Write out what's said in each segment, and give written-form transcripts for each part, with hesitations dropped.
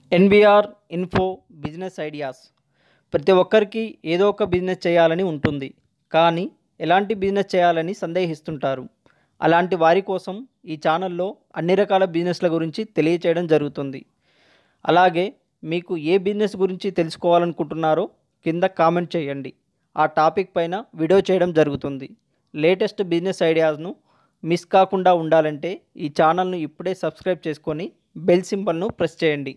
NBR info business ideas. ప్రతి ఒక్కరికి ఏదో ఒక బిజినెస్ చేయాలని ఉంటుంది, కానీ ఎలాంటి బిజినెస్ చేయాలని సందేహిస్తుంటారు. అలాంటి వారి కోసం ఈ ఛానల్లో అన్ని రకాల బిజినెస్ల గురించి తెలియచేయడం జరుగుతుంది. అలాగే మీకు ఏ బిజినెస్ గురించి తెలుసుకోవాలనుకుంటున్నారో కింద కామెంట్ చేయండి. ఆ టాపిక్ పైన వీడియో చేయడం జరుగుతుంది. లేటెస్ట్ బిజినెస్ ఐడియాస్ను మిస్ కాకుండా ఉండాలంటే ఈ ఛానల్ను ఇప్పుడే సబ్స్క్రైబ్ చేసుకొని బెల్ సింబల్ను ప్రెస్ చేయండి.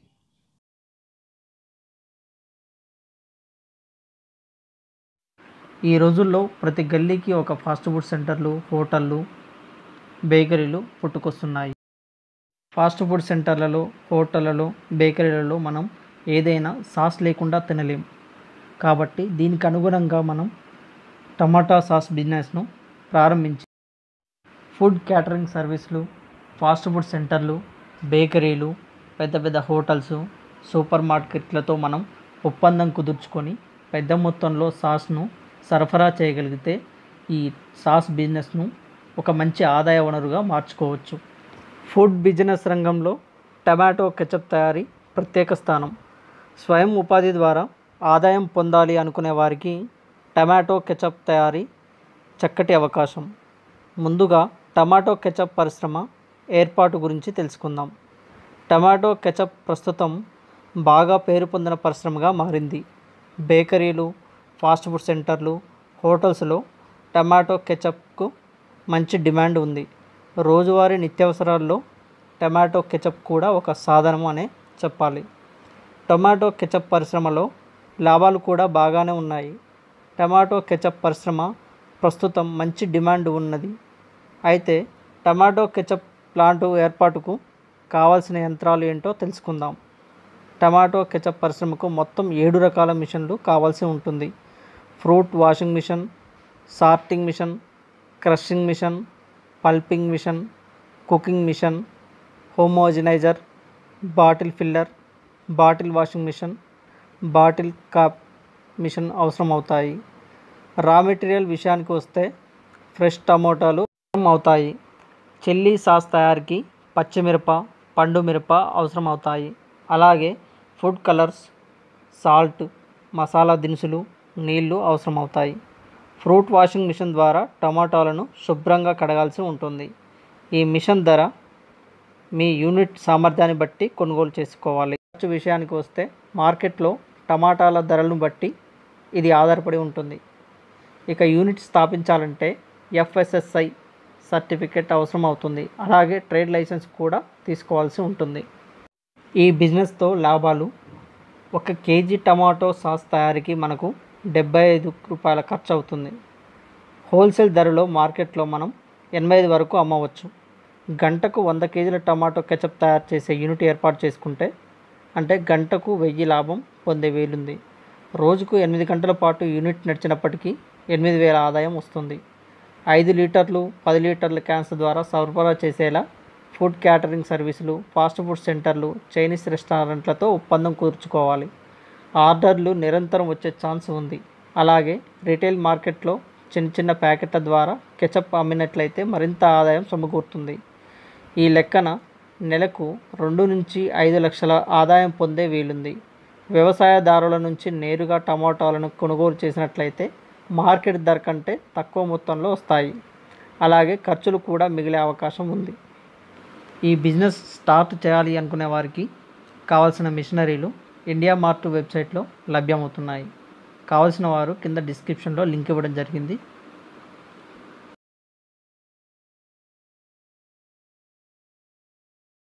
ఈ రోజుల్లో ప్రతి గల్లీకి ఒక ఫాస్ట్ ఫుడ్ సెంటర్లు, హోటళ్ళు, బేకరీలు పుట్టుకొస్తున్నాయి. ఫాస్ట్ ఫుడ్ సెంటర్లలో, హోటళ్ళలో, బేకరీలలో మనం ఏదైనా సాస్ లేకుండా తినలేం. కాబట్టి దీనికి అనుగుణంగా మనం టమాటా సాస్ బిజినెస్ను ప్రారంభించి ఫుడ్ క్యాటరింగ్ సర్వీసులు, ఫాస్ట్ ఫుడ్ సెంటర్లు, బేకరీలు, పెద్ద పెద్ద హోటల్స్, సూపర్ మార్కెట్లతో మనం ఒప్పందం కుదుర్చుకొని పెద్ద మొత్తంలో సాస్ను సరఫరా చేయగలిగితే ఈ సాస్ బిజినెస్ను ఒక మంచి ఆదాయ వనరుగా మార్చుకోవచ్చు. ఫుడ్ బిజినెస్ రంగంలో టమాటో కెచప్ తయారీ ప్రత్యేక స్థానం. స్వయం ఉపాధి ద్వారా ఆదాయం పొందాలి అనుకునే వారికి టమాటో కెచప్ తయారీ చక్కటి అవకాశం. ముందుగా టమాటో కెచప్ పరిశ్రమ ఏర్పాటు గురించి తెలుసుకుందాం. టమాటో కెచప్ ప్రస్తుతం బాగా పేరు పొందిన పరిశ్రమగా మారింది. బేకరీలు, ఫాస్ట్ ఫుడ్ సెంటర్లు, హోటల్స్లో టమాటో కెచప్కు మంచి డిమాండ్ ఉంది. రోజువారీ నిత్యావసరాల్లో టమాటో కెచప్ కూడా ఒక సాధనం అనే చెప్పాలి. టమాటో కెచప్ పరిశ్రమలో లాభాలు కూడా బాగానే ఉన్నాయి. టమాటో కెచప్ పరిశ్రమ ప్రస్తుతం మంచి డిమాండ్ ఉన్నది. అయితే టమాటో కెచప్ ప్లాంటు ఏర్పాటుకు కావాల్సిన యంత్రాలు ఏంటో తెలుసుకుందాం. టమాటో కెచప్ పరిశ్రమకు మొత్తం 7 రకాల మిషన్లు కావాల్సి ఉంటుంది. Fruit washing machine, sorting machine, crushing machine, pulping machine, cooking machine, homogeniser, bottle filler, bottle washing machine, bottle cap machine అవసరం అవుతాయి. రా మెటీరియల్ విషయానికి వస్తే ఫ్రెష్ టమోటాలు అవసరం అవుతాయి. చిల్లీ సాస్ తయారీకి పచ్చిమిరప, పండు మిరప అవసరం అవుతాయి. అలాగే ఫుడ్ కలర్స్, సాల్ట్, మసాలా దినుసులు, నీళ్లు అవసరం అవుతాయి. ఫ్రూట్ వాషింగ్ మిషన్ ద్వారా టమాటాలను శుభ్రంగా కడగాల్సి ఉంటుంది. ఈ మిషన్ ధర మీ యూనిట్ సామర్థ్యాన్ని బట్టి కొనుగోలు చేసుకోవాలి. ఖర్చు విషయానికి వస్తే మార్కెట్లో టమాటాల ధరలను బట్టి ఇది ఆధారపడి ఉంటుంది. ఇక యూనిట్ స్థాపించాలంటే FSSI సర్టిఫికేట్ అవసరం అవుతుంది. అలాగే ట్రేడ్ లైసెన్స్ కూడా తీసుకోవాల్సి ఉంటుంది. ఈ బిజినెస్తో లాభాలు: 1 కేజీ టమాటో సాస్ తయారీకి మనకు 75 రూపాయల ఖర్చు అవుతుంది. హోల్సేల్ ధరలో మార్కెట్లో మనం 85 వరకు అమ్మవచ్చు. గంటకు 100 కేజీల టమాటో కెచప్ తయారు చేసే యూనిట్ ఏర్పాటు చేసుకుంటే అంటే గంటకు 1000 లాభం పొందే వీలుంది. రోజుకు 8 గంటల పాటు యూనిట్ నడిచినప్పటికీ 8000 ఆదాయం వస్తుంది. 5 లీటర్లు, 10 లీటర్ల క్యాన్స్ ద్వారా సరఫరా చేసేలా ఫుడ్ క్యాటరింగ్ సర్వీసులు, ఫాస్ట్ ఫుడ్ సెంటర్లు, చైనీస్ రెస్టారెంట్లతో ఒప్పందం కుదుర్చుకోవాలి. ఆర్డర్లు నిరంతరం వచ్చే ఛాన్స్ ఉంది. అలాగే రిటైల్ మార్కెట్లో చిన్న చిన్న ప్యాకెట్ల ద్వారా కెచప్ అమ్మినట్లయితే మరింత ఆదాయం సమకూరుతుంది. ఈ లెక్కన నెలకు 2 నుంచి 5 లక్షల ఆదాయం పొందే వీలుంది. వ్యవసాయదారుల నుంచి నేరుగా టమాటాలను కొనుగోలు చేసినట్లయితే మార్కెట్ ధర కంటే తక్కువ మొత్తంలో వస్తాయి. అలాగే ఖర్చులు కూడా మిగిలే అవకాశం ఉంది. ఈ బిజినెస్ స్టార్ట్ చేయాలి అనుకునే వారికి కావాల్సిన మిషనరీలు ఇండియా మార్ట్ వెబ్సైట్లో లభ్యమవుతున్నాయి. కావాల్సిన వారు కింద డిస్క్రిప్షన్లో లింక్ ఇవ్వడం జరిగింది.